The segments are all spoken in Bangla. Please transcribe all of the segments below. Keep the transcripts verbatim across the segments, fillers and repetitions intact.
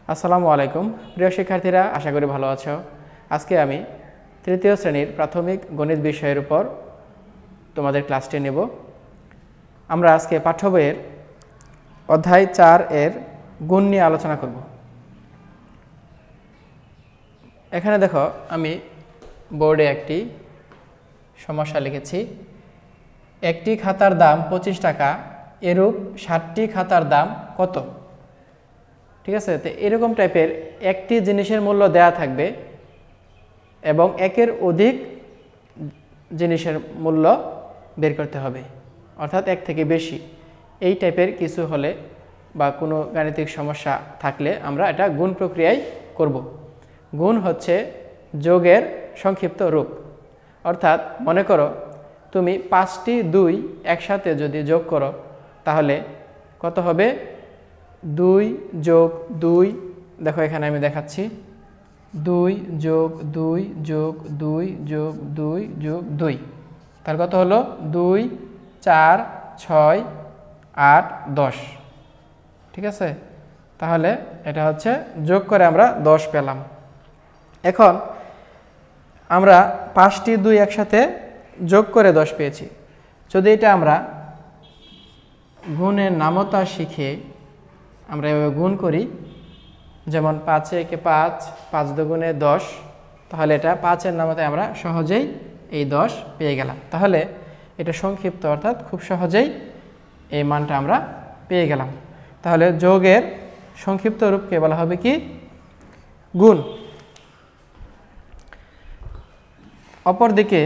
আসসালামু আলাইকুম প্রিয় শিক্ষার্থীরা, আশা করি ভালো আছো। আজকে আমি তৃতীয় শ্রেণীর প্রাথমিক গণিত বিষয়ের উপর তোমাদের ক্লাসটি নেব। আমরা আজকে পাঠ্য বইয়ের অধ্যায় চার এর গুণ নিয়ে আলোচনা করব। এখানে দেখো, আমি বোর্ডে একটি সমস্যা লিখেছি। একটি খাতার দাম পঁচিশ টাকা, এরূপ ষাটটি খাতার দাম কত? ঠিক আছে, তো এরকম টাইপের একটি জিনিসের মূল্য দেয়া থাকবে এবং একের অধিক জিনিসের মূল্য বের করতে হবে, অর্থাৎ এক থেকে বেশি। এই টাইপের কিছু হলে বা কোনো গাণিতিক সমস্যা থাকলে আমরা এটা গুণ প্রক্রিয়ায় করব। গুণ হচ্ছে যোগের সংক্ষিপ্ত রূপ। অর্থাৎ মনে করো তুমি পাঁচটি দুই একসাথে যদি যোগ করো তাহলে কত হবে? দুই যোগ দুই, দেখো এখানে আমি দেখাচ্ছি, দুই যোগ দুই যোগ দুই যোগ দুই যোগ দুই, তার কত হলো? দুই, চার, ছয়, আট, দশ। ঠিক আছে, তাহলে এটা হচ্ছে যোগ করে আমরা দশ পেলাম। এখন আমরা পাঁচটি দুই একসাথে যোগ করে দশ পেয়েছি। যদি এটা আমরা গুণের নামতা শিখে আমরা এভাবে গুণ করি, যেমন পাঁচে একে পাঁচ, পাঁচ দুগুণে দশ, তাহলে এটা পাঁচের নামতায় আমরা সহজেই এই দশ পেয়ে গেলাম। তাহলে এটা সংক্ষিপ্ত, অর্থাৎ খুব সহজেই এই মানটা আমরা পেয়ে গেলাম। তাহলে যোগের সংক্ষিপ্ত রূপকে বলা হবে কি? গুণ। অপরদিকে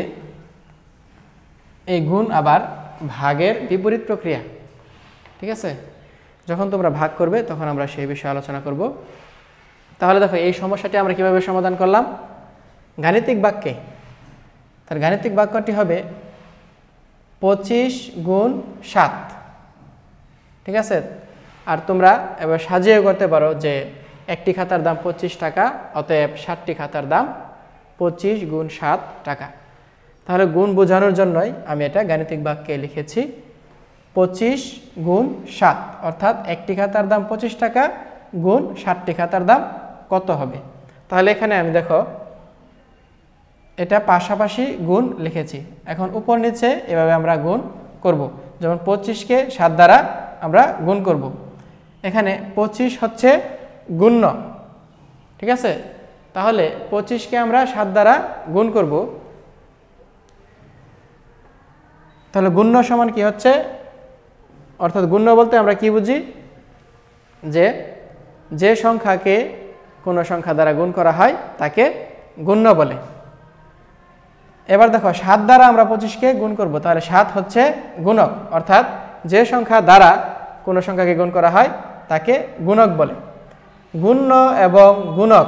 এই গুণ আবার ভাগের বিপরীত প্রক্রিয়া। ঠিক আছে, যখন তোমরা ভাগ করবে তখন আমরা সেই বিষয়ে আলোচনা করব। তাহলে দেখো, এই সমস্যাটি আমরা কিভাবে সমাধান করলাম? গাণিতিক বাক্যে। তার গাণিতিক বাক্যটি হবে পঁচিশ গুণ সাত। ঠিক আছে, আর তোমরা এবার সাজিয়ে করতে পারো যে একটি খাতার দাম পঁচিশ টাকা, অতএব ষাটটি খাতার দাম পঁচিশ গুণ সাত টাকা। তাহলে গুণ বোঝানোর জন্যই আমি এটা গাণিতিক বাক্যে লিখেছি পঁচিশ গুণ সাত, অর্থাৎ একটি খাতার দাম পঁচিশ টাকা গুণ ষাটটি খাতার দাম কত হবে? তাহলে এখানে আমি দেখো এটা পাশাপাশি গুণ লিখেছি। এখন উপর নিচে এভাবে আমরা গুণ করব। যেমন পঁচিশকে সাত দ্বারা আমরা গুণ করব। এখানে পঁচিশ হচ্ছে গুণ্য। ঠিক আছে, তাহলে পঁচিশকে আমরা সাত দ্বারা গুণ করব। তাহলে গুণ্য সমান কি হচ্ছে? অর্থাৎ গুণ্য বলতে আমরা কি বুঝি? যে যে সংখ্যাকে কোনো সংখ্যা দ্বারা গুণ করা হয় তাকে গুণ্য বলে। এবার দেখো, সাত দ্বারা আমরা পঁচিশকে গুণ করব, তাহলে সাত হচ্ছে গুণক। অর্থাৎ যে সংখ্যা দ্বারা কোনো সংখ্যাকে গুণ করা হয় তাকে গুণক বলে। গুণ্য এবং গুণক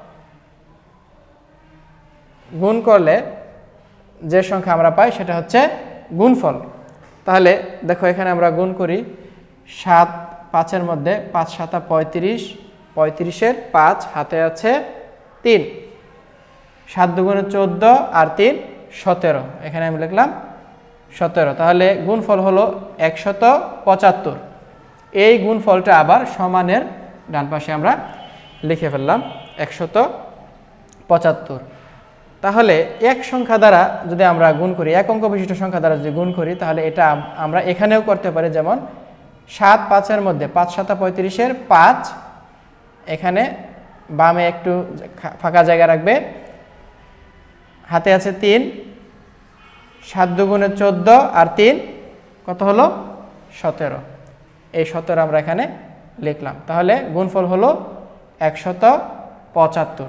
গুণ করলে যে সংখ্যা আমরা পাই সেটা হচ্ছে গুণফল। তাহলে দেখো, এখানে আমরা গুণ করি সাত পাঁচের মধ্যে, পাঁচ সাতা পঁয়ত্রিশ, পঁয়ত্রিশের পাঁচ হাতে আছে তিন, সাত দুগুণে চোদ্দ আর তিন সতেরো, এখানে আমি লিখলাম সতেরো। তাহলে গুণফল হলো একশত পঁচাত্তর। এই গুণফলটা আবার সমানের ডান পাশে আমরা লিখে ফেললাম একশত পঁচাত্তর। তাহলে এক সংখ্যা দ্বারা যদি আমরা গুণ করি, এক অঙ্ক বিশিষ্ট সংখ্যা দ্বারা যদি গুণ করি, তাহলে এটা আমরা এখানেও করতে পারি। যেমন সাত পাঁচের মধ্যে, পাঁচ সাতা পঁয়ত্রিশের পাঁচ, এখানে বামে একটু ফাঁকা জায়গা রাখবে, হাতে আছে তিন, সাত দুগুণে চোদ্দ আর তিন কত হলো? সতেরো। এই সতেরো আমরা এখানে লিখলাম। তাহলে গুণফল হলো একশত পঁচাত্তর।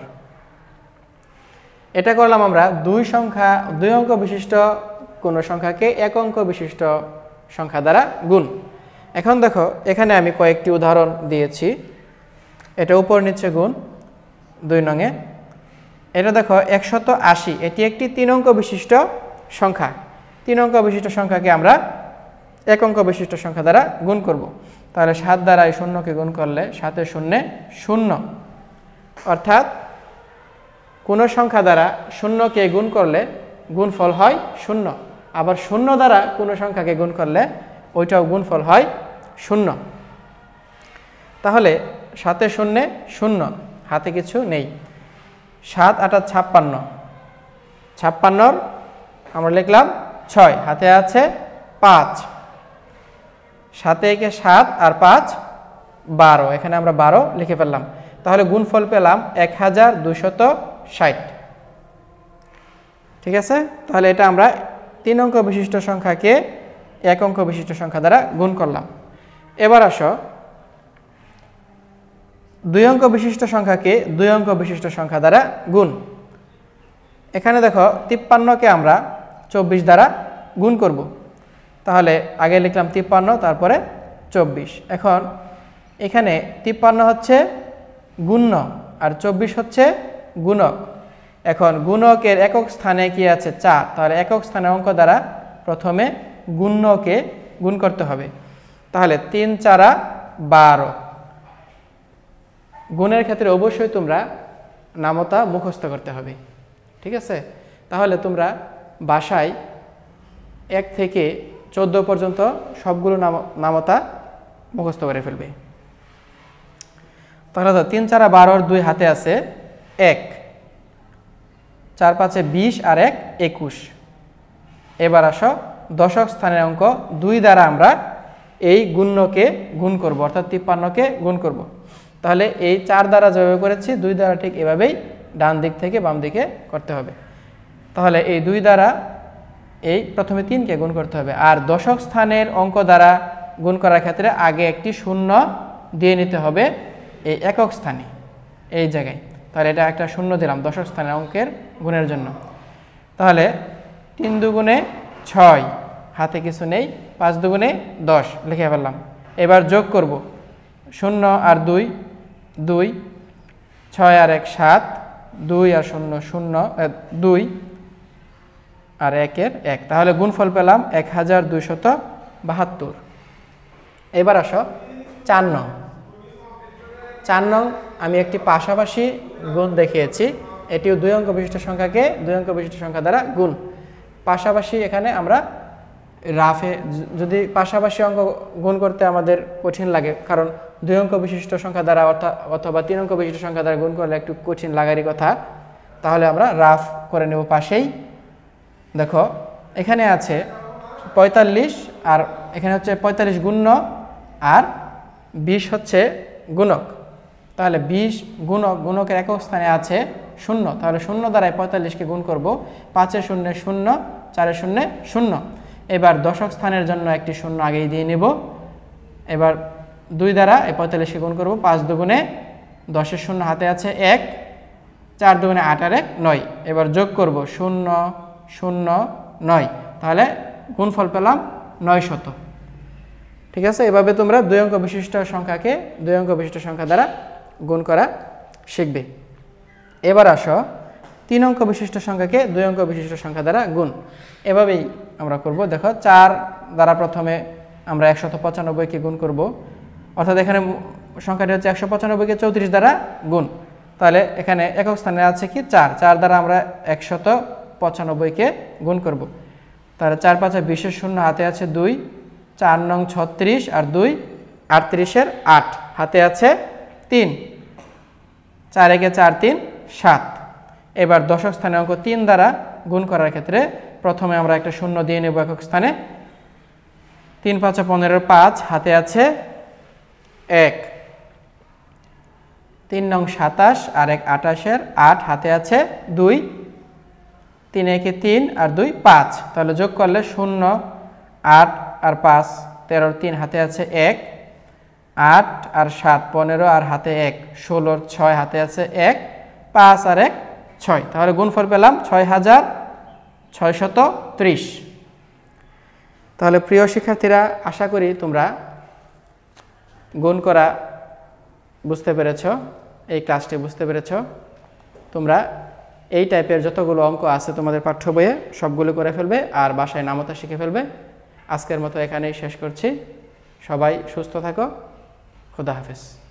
এটা করলাম আমরা দুই সংখ্যা দুই অঙ্ক বিশিষ্ট কোনো সংখ্যাকে এক অঙ্ক বিশিষ্ট সংখ্যা দ্বারা গুণ। এখন দেখো, এখানে আমি কয়েকটি উদাহরণ দিয়েছি। এটা উপর নিচে গুণ দুই নঙে। এটা দেখো একশত আশি, এটি একটি তিন অঙ্ক বিশিষ্ট সংখ্যা। তিন অঙ্ক বিশিষ্ট সংখ্যাকে আমরা এক অঙ্ক বিশিষ্ট সংখ্যা দ্বারা গুণ করব। তাহলে সাত দ্বারা এই শূন্যকে গুণ করলে সাতে শূন্যে শূন্য, অর্থাৎ কোনো সংখ্যা দ্বারা শূন্যকে গুণ করলে গুণফল হয় শূন্য। আবার শূন্য দ্বারা কোনো সংখ্যাকে গুণ করলে ওইটাও গুণফল হয় শূন্য। তাহলে সাতে শূন্য শূন্য, হাতে কিছু নেই। সাত আটা ছাপ্পান্ন, ছাপ্পান্নর আমরা লিখলাম ছয়, হাতে আছে পাঁচ। সাতে একে সাত আর পাঁচ বারো, এখানে আমরা বারো লিখে ফেললাম। তাহলে গুণফল পেলাম এক হাজার দুশত ষাট। ঠিক আছে, তাহলে এটা আমরা তিন অঙ্ক বিশিষ্ট সংখ্যাকে এক অঙ্ক বিশিষ্ট সংখ্যা দ্বারা গুণ করলাম। এবার আসো দুই অঙ্ক বিশিষ্ট সংখ্যাকে দুই অঙ্ক বিশিষ্ট সংখ্যা দ্বারা গুণ। এখানে দেখো তিপ্পান্নকে আমরা চব্বিশ দ্বারা গুণ করব। তাহলে আগে লিখলাম তিপ্পান্ন, তারপরে চব্বিশ। এখন এখানে তিপ্পান্ন হচ্ছে গুণ্য আর চব্বিশ হচ্ছে গুণক। এখন গুণকের একক স্থানে কি আছে? চার। তাহলে একক স্থানে অঙ্ক দ্বারা প্রথমে গুণ্যকে গুণ করতে হবে। তাহলে তিন চারা বারো। গুণের ক্ষেত্রে অবশ্যই তোমরা নামতা মুখস্থ করতে হবে। ঠিক আছে, তাহলে তোমরা বাসায় এক থেকে চোদ্দো পর্যন্ত সবগুলো নাম নামতা মুখস্থ করে ফেলবে। তাহলে তো তিন চারা বারোর দুই হাতে আছে এক, চার পাঁচে বিশ আর এক একুশ। এবার আসো দশক স্থানের অঙ্ক দুই দ্বারা আমরা এই গুণ্যকে গুণ করব, অর্থাৎ তিপ্পান্নকে গুণ করব। তাহলে এই চার দ্বারা যেভাবে করেছি দুই দ্বারা ঠিক এভাবেই ডান দিক থেকে বাম দিকে করতে হবে। তাহলে এই দুই দ্বারা এই প্রথমে তিনকে গুণ করতে হবে। আর দশক স্থানের অঙ্ক দ্বারা গুণ করার ক্ষেত্রে আগে একটি শূন্য দিয়ে নিতে হবে এই একক স্থানে, এই জায়গায়। তাহলে এটা একটা শূন্য দিলাম দশক স্থানের অঙ্কের গুণের জন্য। তাহলে তিন দুগুণে ছয়, হাতে কিছু নেই, পাঁচ দুগুণে দশ লিখে ফেললাম। এবার যোগ করব, শূন্য আর দুই দুই, ছয় আর এক সাত, দুই আর শূন্য শূন্য, দুই আর একের এক। তাহলে গুণফল পেলাম এক হাজার দুইশত বাহাত্তর। এবার আসো চার নং। চার নং আমি একটি পাশাপাশি গুণ দেখিয়েছি, এটিও দুই অঙ্ক বিশিষ্ট সংখ্যাকে দুই অঙ্ক বিশিষ্ট সংখ্যা দ্বারা গুণ। পাশাপাশি এখানে আমরা রাফে যদি পাশাপাশি অঙ্ক গুণ করতে আমাদের কঠিন লাগে, কারণ দুই অঙ্ক বিশিষ্ট সংখ্যা দ্বারা অথবা তিন অঙ্ক বিশিষ্ট সংখ্যা দ্বারা গুণ করলে একটু কঠিন লাগারই কথা, তাহলে আমরা রাফ করে নেব পাশেই। দেখো এখানে আছে পঁয়তাল্লিশ, আর এখানে হচ্ছে পঁয়তাল্লিশ গুণ্য আর বিশ হচ্ছে গুণক। তাহলে বিশ গুণক, গুণকের একক স্থানে আছে শূন্য। তাহলে শূন্য দ্বারাই পঁয়তাল্লিশকে গুণ করব। পাঁচে শূন্য শূন্য, চারে শূন্য শূন্য। এবার দশক স্থানের জন্য একটি শূন্য আগেই দিয়ে নেব। এবার দুই দ্বারা এই পঁয়তাল্লিশকে গুণ করব। পাঁচ দুগুণে দশের শূন্য, হাতে আছে এক, চার দুগুণে আট আর এক নয়। এবার যোগ করব শূন্য শূন্য নয়, তাহলে গুণফল পেলাম নয় শত। ঠিক আছে, এভাবে তোমরা দুই অঙ্ক বিশিষ্ট সংখ্যাকে দুই অঙ্ক বিশিষ্ট সংখ্যা দ্বারা গুণ করা শিখবে। এবার আসো তিন অঙ্ক বিশিষ্ট সংখ্যাকে দুই অঙ্ক বিশিষ্ট সংখ্যা দ্বারা গুণ। এভাবেই আমরা করব। দেখো চার দ্বারা প্রথমে আমরা একশত পঁচানব্বইকে গুণ করব, অর্থাৎ এখানে সংখ্যাটি হচ্ছে একশো পঁচানব্বইকে চৌত্রিশ দ্বারা গুণ। তাহলে এখানে একক স্থানে আছে কি চার, চার দ্বারা আমরা একশত পঁচানব্বইকে গুণ করব। তাহলে চার পাঁচে বিশের শূন্য, হাতে আছে দুই, চার নং ছত্রিশ আর দুই আটত্রিশের আট, হাতে আছে তিন, চার একে চার তিন সাত। এবার দশক স্থানে অঙ্ক তিন দ্বারা গুণ করার ক্ষেত্রে প্রথমে আমরা একটা শূন্য দিয়ে নেব একক স্থানে। তিন পাঁচে পনেরো পাঁচ, হাতে আছে এক, তিন নং সাতাশ আর এক আঠাশের আট, হাতে আছে দুই, তিন একে তিন আর দুই পাঁচ। তাহলে যোগ করলে শূন্য, আট আর পাঁচ তেরোর তিন, হাতে আছে এক, আট আর সাত পনেরো আর হাতে এক, ষোলোর ছয়, হাতে আছে এক, পাঁচ আর এক ছয়। তাহলে গুণফল পেলাম ছয় হাজার ছয়শত ত্রিশ। তাহলে প্রিয় শিক্ষার্থীরা, আশা করি তোমরা গুণ করা বুঝতে পেরেছ, এই ক্লাসটি বুঝতে পেরেছ। তোমরা এই টাইপের যতগুলো অঙ্ক আছে তোমাদের পাঠ্য বইয়ে সবগুলো করে ফেলবে আর বাসায় নামতা শিখে ফেলবে। আজকের মতো এখানেই শেষ করছি। সবাই সুস্থ থাকো। খুদা হাফেজ।